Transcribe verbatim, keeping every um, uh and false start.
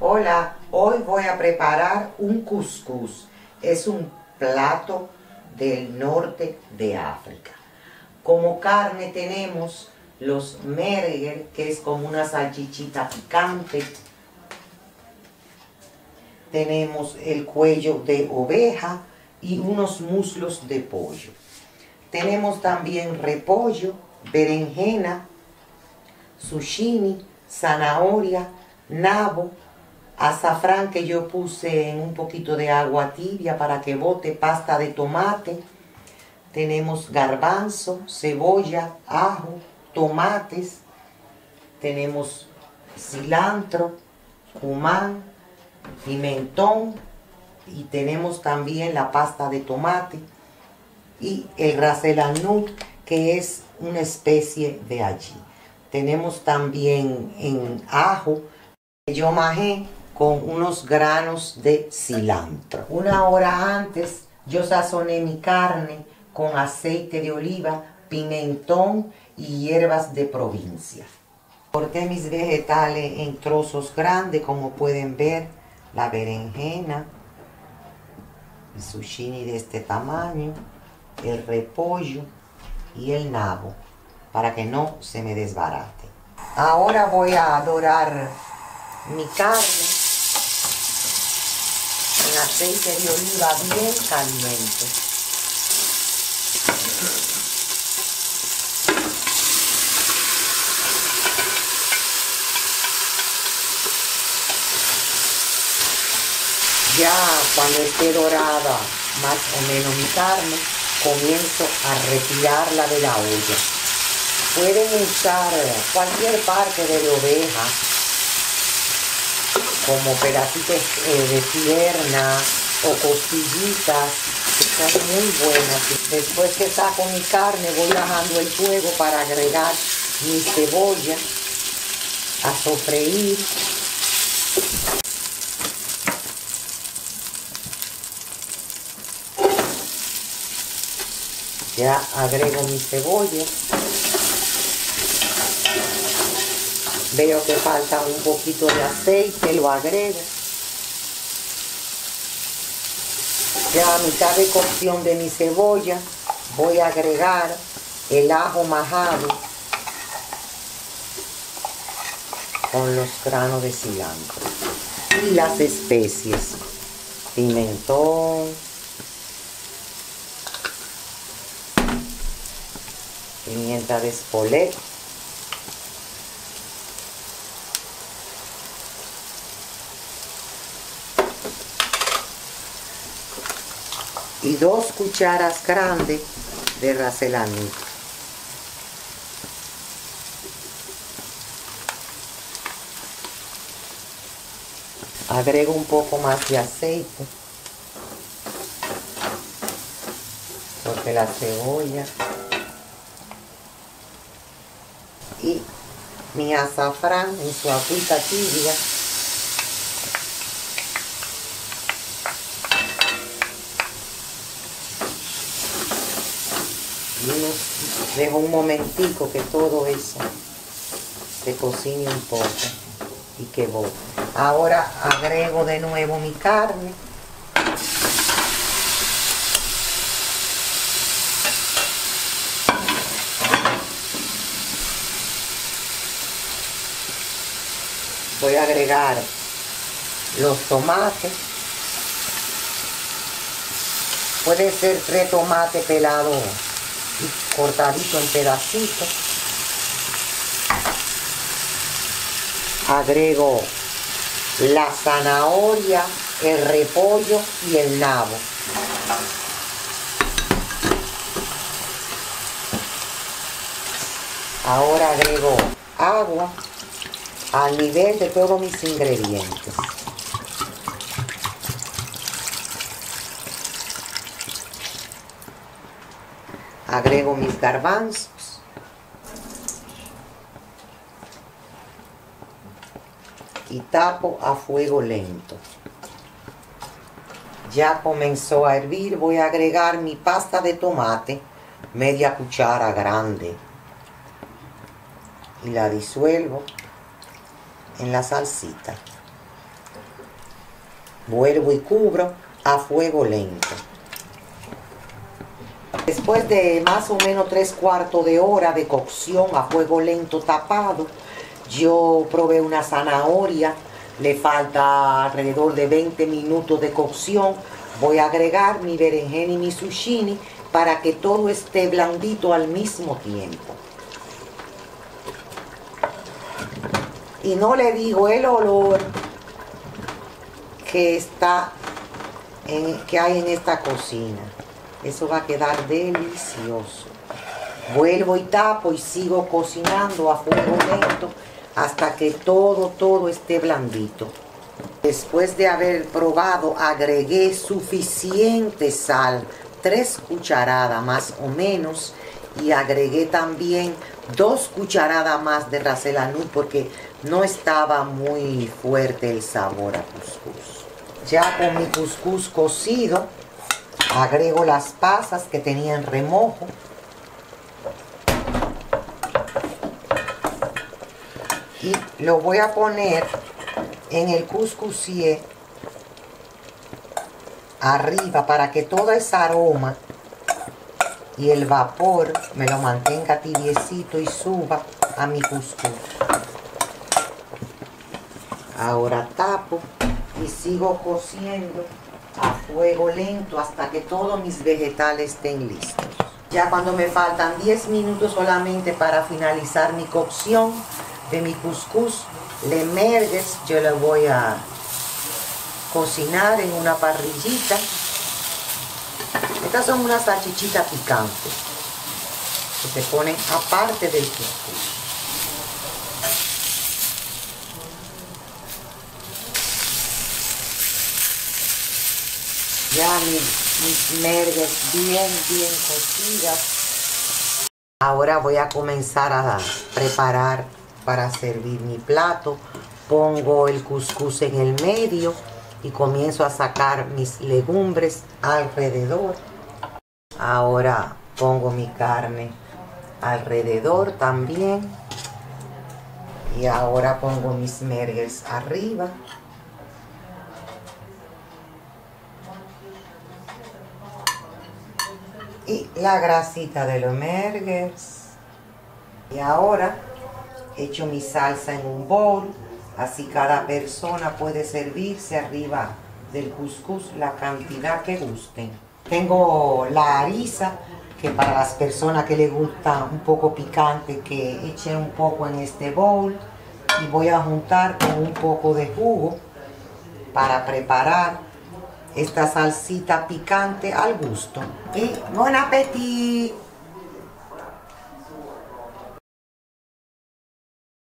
Hola, hoy voy a preparar un cuscús. Es un plato del norte de África. Como carne tenemos los merguer, que es como una salchichita picante. Tenemos el cuello de oveja y unos muslos de pollo. Tenemos también repollo, berenjena, zucchini, zanahoria, nabo, azafrán que yo puse en un poquito de agua tibia para que bote, pasta de tomate. Tenemos garbanzo, cebolla, ajo, tomates. Tenemos cilantro, cumán, pimentón y tenemos también la pasta de tomate y el ras el hanout, que es una especie de ají. Tenemos también en ajo, yo majé con unos granos de cilantro. Una hora antes yo sazoné mi carne con aceite de oliva, pimentón y hierbas de provincia. Corté mis vegetales en trozos grandes, como pueden ver, la berenjena, el zucchini de este tamaño, el repollo y el nabo, para que no se me desbarate. Ahora voy a dorar mi carne en aceite de oliva bien caliente. Ya cuando esté dorada más o menos mi carne, comienzo a retirarla de la olla. Pueden usar cualquier parte de la oveja, como pedacitos eh, de pierna o costillitas, que son muy buenas. Después que saco mi carne, voy bajando el fuego para agregar mi cebolla a sofreír. Ya agrego mi cebolla. Veo que falta un poquito de aceite, lo agrego. Ya a mitad de cocción de mi cebolla voy a agregar el ajo majado con los granos de cilantro y las especies, pimentón, pimienta de espoleta, y dos cucharas grandes de ras el hanout. Agrego un poco más de aceite porque la cebolla y mi azafrán en su agüita tibia. Y unos, dejo un momentico que todo eso se cocine un poco y que bote. Ahora agrego de nuevo mi carne. Voy a agregar los tomates. Puede ser tres tomates pelados y cortaditos en pedacitos. Agrego la zanahoria, el repollo y el nabo. Ahora agrego agua al nivel de todos mis ingredientes. Agrego mis garbanzos. Y tapo a fuego lento. Ya comenzó a hervir. Voy a agregar mi pasta de tomate, media cuchara grande. Y la disuelvo en la salsita. Vuelvo y cubro a fuego lento. Después de más o menos tres cuartos de hora de cocción a fuego lento tapado, yo probé una zanahoria, le falta alrededor de veinte minutos de cocción. Voy a agregar mi berenjena y mi zucchini para que todo esté blandito al mismo tiempo. Y no le digo el olor que está en, que hay en esta cocina. Eso va a quedar delicioso. Vuelvo y tapo y sigo cocinando a fuego lento hasta que todo, todo esté blandito. Después de haber probado, agregué suficiente sal, tres cucharadas más o menos, y agregué también dos cucharadas más de ras el hanout porque no estaba muy fuerte el sabor a cuscús. Ya con mi cuscús cocido, agrego las pasas que tenía en remojo. Y lo voy a poner en el cuscusier arriba para que todo ese aroma y el vapor me lo mantenga tibiecito y suba a mi cuscús. Ahora tapo y sigo cociendo a fuego lento hasta que todos mis vegetales estén listos. Ya cuando me faltan diez minutos solamente para finalizar mi cocción de mi cuscús, le mergues, yo le voy a cocinar en una parrillita. Estas son unas salchichitas picantes que se ponen aparte del cuscús. Ya mis, mis mergues bien, bien cocidas. Ahora voy a comenzar a preparar para servir mi plato. Pongo el cuscús en el medio y comienzo a sacar mis legumbres alrededor. Ahora pongo mi carne alrededor también. Y ahora pongo mis mergues arriba. Y la grasita de los mergues. Y ahora echo mi salsa en un bowl, así cada persona puede servirse arriba del cuscús la cantidad que gusten. Tengo la harissa, que para las personas que les gusta un poco picante, que echen un poco en este bowl. Y voy a juntar con un poco de jugo para preparar esta salsita picante al gusto. Y buen apetito.